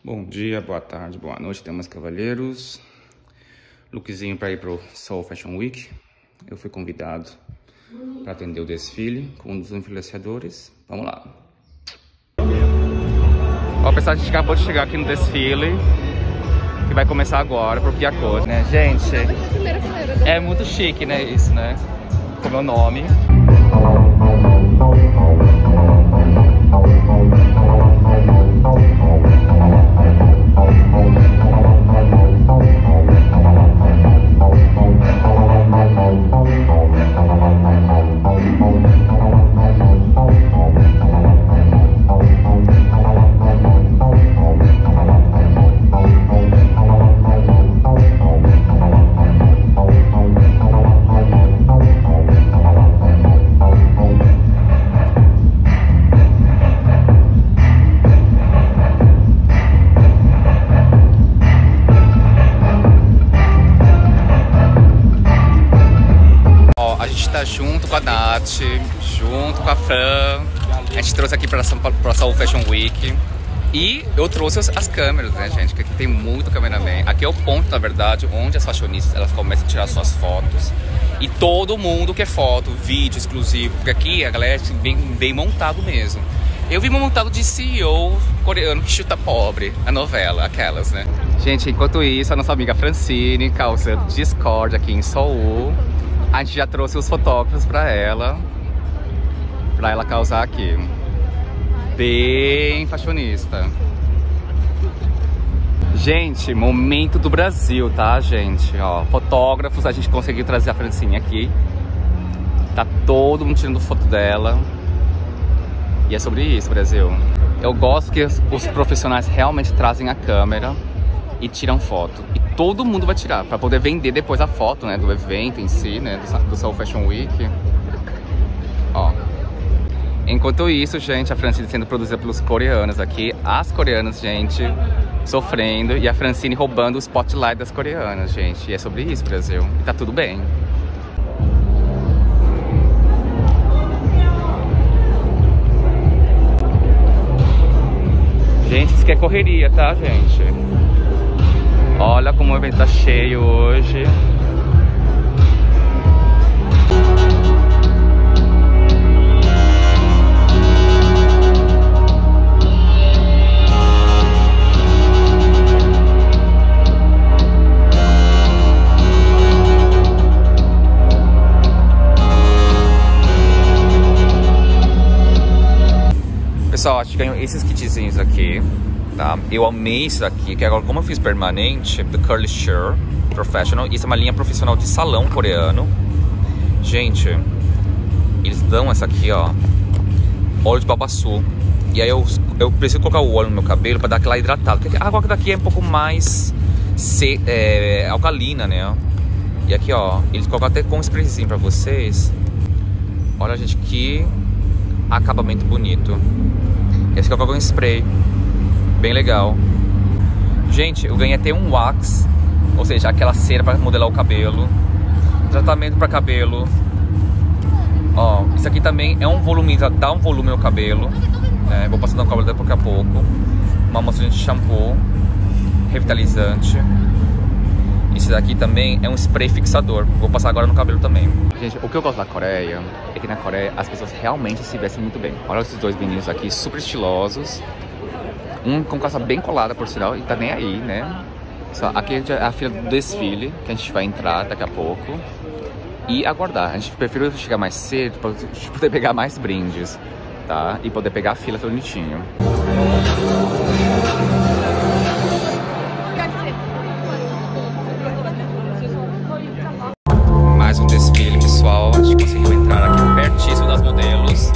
Bom dia, boa tarde, boa noite, damas e cavalheiros. Lookzinho para ir pro Seoul Fashion Week. Eu fui convidado para atender o desfile com um dos influenciadores. Vamos lá. Ó, pessoal, a gente acabou de chegar aqui no desfile, que vai começar agora, pro Piacos, né, gente? É muito chique, né, isso, né? Com o meu nome. Junto com a Nath, junto com a Fran, a gente trouxe aqui para a Seoul Fashion Week. E eu trouxe as câmeras, né, gente? Que aqui tem muito cameraman. Aqui é o ponto, na verdade, onde as fashionistas elas começam a tirar suas fotos. E todo mundo quer foto, vídeo exclusivo, porque aqui a galera vem bem montado mesmo. Eu vim montado de CEO coreano que chuta pobre, a novela, aquelas, né? Gente, enquanto isso, a nossa amiga Francine causa Discord aqui em Seoul. A gente já trouxe os fotógrafos pra ela causar aqui. Bem fashionista. Gente, momento do Brasil, tá, gente? Ó, fotógrafos, a gente conseguiu trazer a Francine aqui. Tá todo mundo tirando foto dela. E é sobre isso, Brasil. Eu gosto que os profissionais realmente trazem a câmera e tiram foto. E todo mundo vai tirar, pra poder vender depois a foto, né, do evento em si, né, do Seoul Fashion Week. Ó. Enquanto isso, gente, a Francine sendo produzida pelos coreanos aqui. As coreanas, gente, sofrendo. E a Francine roubando o spotlight das coreanas, gente. E é sobre isso, Brasil. E tá tudo bem. Gente, isso aqui é correria, tá, gente? Olha como o evento tá cheio hoje. Pessoal, a gente ganhou esses kitzinhos aqui. Tá? Eu amei isso aqui, que agora como eu fiz permanente, do Curly Shirt Professional, isso é uma linha profissional de salão coreano. Gente, eles dão essa aqui, ó, óleo de babaçu. E aí eu preciso colocar o óleo no meu cabelo pra dar aquela hidratada, porque a água daqui é um pouco mais alcalina, né? E aqui, ó, eles colocam até com um sprayzinho pra vocês. Olha, gente, que acabamento bonito. Esse aqui eu coloco um spray bem legal. Gente, eu ganhei até um wax, ou seja, aquela cera para modelar o cabelo, tratamento para cabelo. Ó, isso aqui também é um volume, dá um volume no cabelo, né? Vou passar no cabelo daqui a pouco. Uma amostra de shampoo revitalizante. Isso daqui também é um spray fixador. Vou passar agora no cabelo também. Gente, o que eu gosto da Coreia é que na Coreia as pessoas realmente se vestem muito bem. Olha esses dois meninos aqui, super estilosos. Um com calça bem colada, por sinal, e tá nem aí, né? Aqui é a fila do desfile, que a gente vai entrar daqui a pouco. E aguardar. A gente prefere chegar mais cedo pra poder pegar mais brindes, tá? E poder pegar a fila bonitinho. Mais um desfile, pessoal. A gente conseguiu entrar aqui pertíssimo das modelos.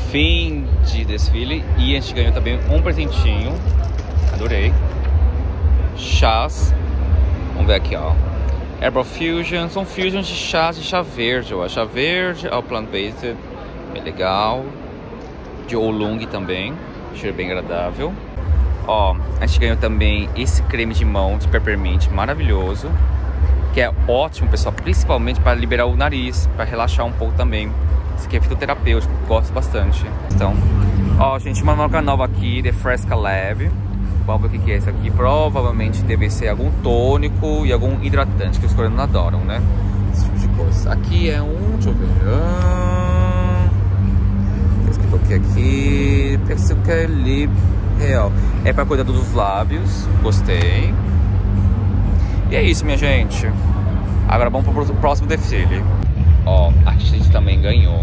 fim de desfile. E a gente ganhou também um presentinho. Adorei. Chás. Vamos ver aqui, ó. Herbal Fusion. São fusions de chás de chá verde, ó. Chá verde, ó, plant-based. Bem legal. De oolong também. Cheiro bem agradável. Ó, a gente ganhou também esse creme de mão de peppermint maravilhoso. Que é ótimo, pessoal. Principalmente para liberar o nariz. Para relaxar um pouco também. Esse aqui é fitoterapêutico. Gosto bastante. Então, ó, gente, uma marca nova aqui. The Fresca Lab. Vamos ver o que é isso aqui. Provavelmente deve ser algum tônico e algum hidratante. Que os coreanos adoram, né? Esse tipo de coisa. Aqui é um... Deixa eu ver. Escrito o que aqui? Esse aqui é lip real. É para cuidar dos lábios. Gostei. E é isso, minha gente. Agora vamos pro próximo desfile. Ó, a gente também ganhou.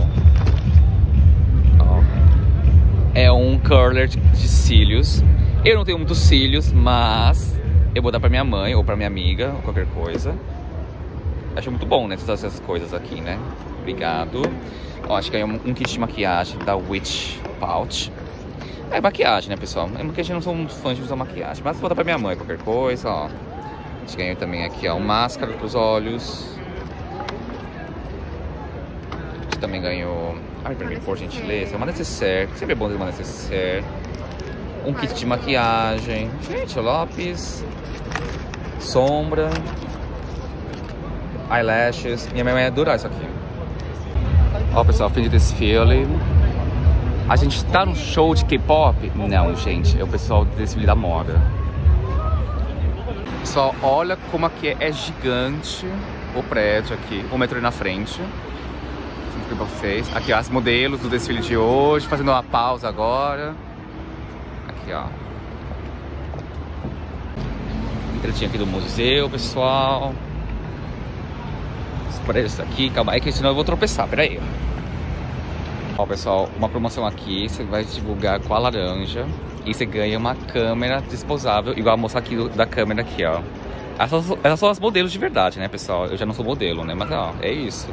Ó, é um curler de cílios. Eu não tenho muitos cílios, mas eu vou dar pra minha mãe ou pra minha amiga, ou qualquer coisa. Acho muito bom, né? Todas essas coisas aqui, né? Obrigado. Ó, a gente ganhou um kit de maquiagem da Witch Pouch. É maquiagem, né, pessoal? É porque a gente não somos fãs de usar maquiagem. Mas vou dar pra minha mãe, qualquer coisa, ó. A gente ganhou também aqui, ó, uma máscara pros olhos. A gente também ganhou... Ai, pra mim, por gentileza, uma necessaire. Sempre é bom ter uma necessaire. Um kit de maquiagem. Gente, lápis. Sombra. Eyelashes. Minha mãe vai adorar isso aqui. Ó, pessoal, fim de desfile. A gente tá num show de K-pop? Não, gente. É o pessoal do desfile da moda. Pessoal, olha como aqui é gigante o prédio aqui. O metrô na frente. Aqui, ó, as modelos do desfile de hoje. Fazendo uma pausa agora. Aqui, ó. Entretinha aqui do museu, pessoal. Os prédios aqui. Calma aí, que senão eu vou tropeçar. Pera aí. Ó, pessoal, uma promoção aqui. Você vai divulgar com a laranja. E você ganha uma câmera disposável, igual a moça aqui da câmera aqui, ó. Essas são as modelos de verdade, né, pessoal? Eu já não sou modelo, né? Mas, ó, é isso.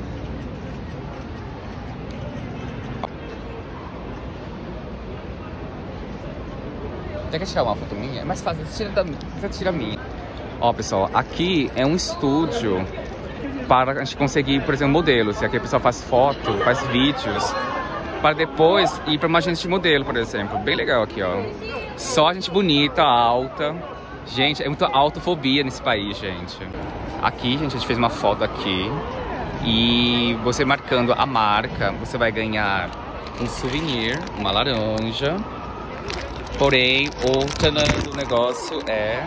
Tem que tirar uma foto minha? É mais fácil, você tira a minha. Ó, pessoal, aqui é um estúdio para a gente conseguir, por exemplo, modelos. Aqui a pessoa faz foto, faz vídeos, para depois ir para uma agência de modelo, por exemplo. Bem legal aqui, ó. Só gente bonita, alta. Gente, é muita autofobia nesse país, gente. Aqui, gente, a gente fez uma foto aqui. E você marcando a marca, você vai ganhar um souvenir, uma laranja. Porém, o tanã do negócio é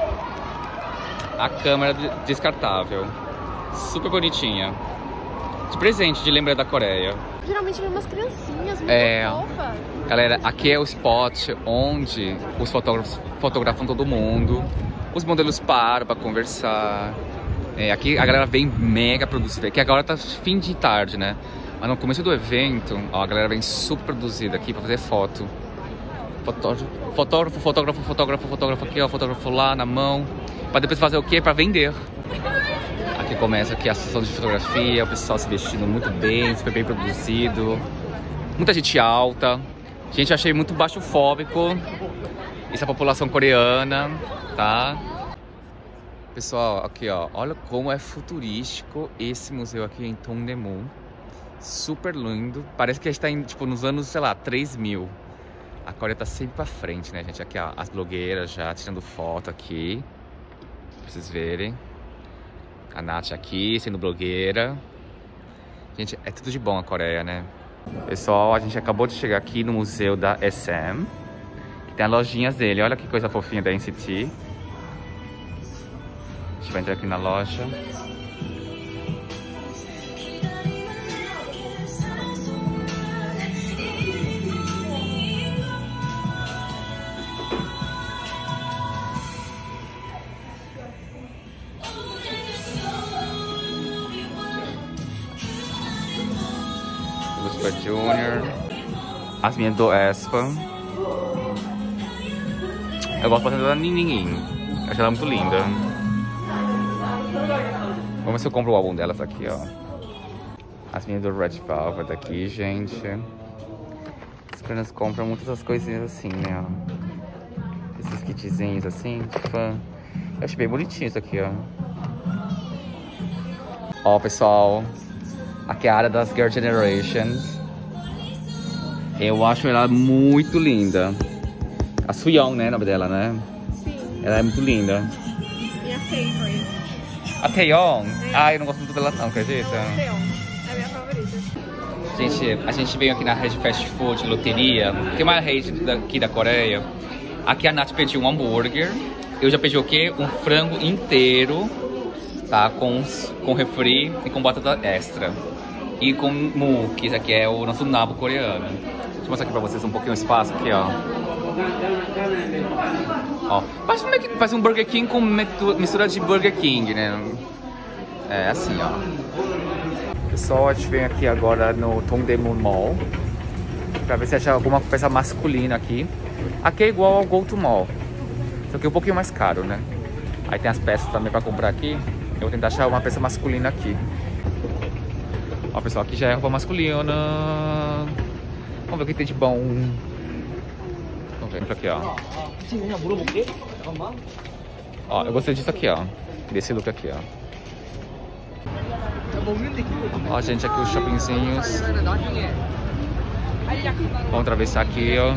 a câmera descartável. Super bonitinha. De presente, de lembrar da Coreia. Geralmente vem umas criancinhas muito fofas. Galera, aqui é o spot onde os fotógrafos fotografam todo mundo. Os modelos param pra conversar. Aqui a galera vem mega produzida. Aqui agora tá fim de tarde, né? Mas no começo do evento, ó, a galera vem super produzida aqui pra fazer foto. Fotógrafo aqui, ó, fotógrafo lá na mão. Pra depois fazer o quê? Pra vender. Aqui começa aqui a sessão de fotografia, o pessoal se vestindo muito bem, super bem produzido. Muita gente alta. Gente, eu achei muito baixofóbico essa população coreana, tá? Pessoal, aqui ó, olha como é futurístico esse museu aqui em Dongdaemun. Super lindo. Parece que a gente tá em, tipo, nos anos, sei lá, 3000. A Coreia tá sempre pra frente, né, gente? Aqui, ó, as blogueiras já tirando foto aqui. Pra vocês verem. A Nath aqui, sendo blogueira. Gente, é tudo de bom a Coreia, né? Pessoal, a gente acabou de chegar aqui no museu da SM. Que tem as lojinhas dele. Olha que coisa fofinha da NCT. A gente vai entrar aqui na loja. Super Junior. As minhas do Aespa. Eu gosto bastante da Nininhin. Eu acho ela muito linda. Vamos ver se eu compro o álbum delas aqui, ó. As minhas do Red Velvet aqui, gente. Apenas compra muitas das coisinhas assim, né? Ó. Esses kitzinhos assim, de fã. Eu achei bem bonitinho isso aqui, ó. Ó, pessoal. Aqui é a área das Girl Generations. Eu acho ela muito linda. A Suyeon, né? O nome dela, né? Sim. Ela é muito linda. Minha favorite. A Taeyeon? É. Ai, eu não gosto muito dela não, acredita? Taeyeon. É a minha favorita. Gente, a gente veio aqui na rede fast food, loteria. Tem uma rede daqui da Coreia. Aqui a Nath pediu um hambúrguer. Eu já pedi o quê? Um frango inteiro, tá? Com refri e com batata extra. E com mu, que isso aqui é o nosso nabo coreano. Deixa eu mostrar aqui pra vocês um pouquinho o espaço aqui, ó. Ó, parece um Burger King com mistura de Burger King, né? É assim, ó. Pessoal, a gente vem aqui agora no Dongdaemun Mall pra ver se acha alguma peça masculina aqui. Aqui é igual ao Go To Mall, só que é um pouquinho mais caro, né? Aí tem as peças também pra comprar aqui. Eu vou tentar achar uma peça masculina aqui. Ó, pessoal, aqui já é roupa masculina. Vamos ver o que tem de bom. Vamos ver aqui, ó. Ó, eu gostei disso aqui, ó. Desse look aqui, ó. Ó, gente, aqui os shoppingzinhos. Vamos atravessar aqui, ó.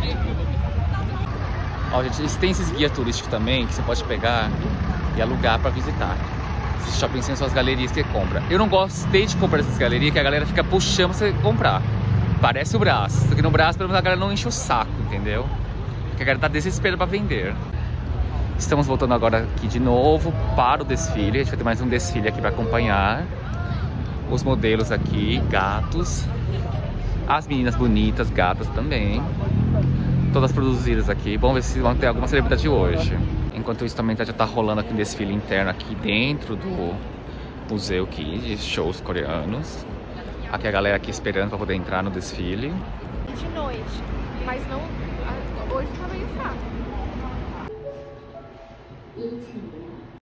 Ó, gente, tem esses guias turísticos também que você pode pegar e alugar pra visitar. Esses shoppingzinhos são as galerias que compra. Eu não gostei de comprar essas galerias, que a galera fica puxando pra você comprar. Parece o braço. Só que no braço, pelo menos, a galera não enche o saco, entendeu? Porque a galera tá desesperada pra vender. Estamos voltando agora aqui de novo para o desfile. A gente vai ter mais um desfile aqui pra acompanhar. Os modelos aqui, gatos. As meninas bonitas, gatas também. Todas produzidas aqui. Vamos ver se vão ter alguma celebridade hoje. Enquanto isso também já tá rolando aqui um desfile interno aqui dentro do museu aqui de shows coreanos. Aqui a galera aqui esperando para poder entrar no desfile. De noite, mas não... Hoje tá meio fraco.